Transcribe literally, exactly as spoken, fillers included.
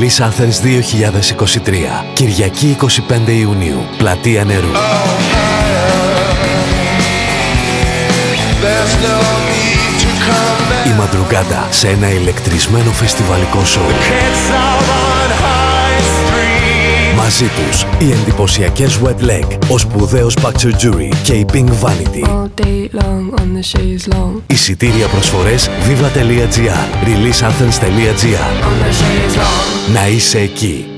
Release Athens δύο χιλιάδες είκοσι τρία. Κυριακή είκοσι πέντε Ιουνίου. Πλατεία Νερού. Η Μαντρουγκάντα σε ένα ηλεκτρισμένο φεστιβαλικό σοου. Μαζί τους οι εντυπωσιακές Wet Leg, ο σπουδαίος Pacture Jury και η Pink Vanity. Εισιτήρια προσφορές viva τελεία gr, release athens τελεία gr. Να είσαι εκεί.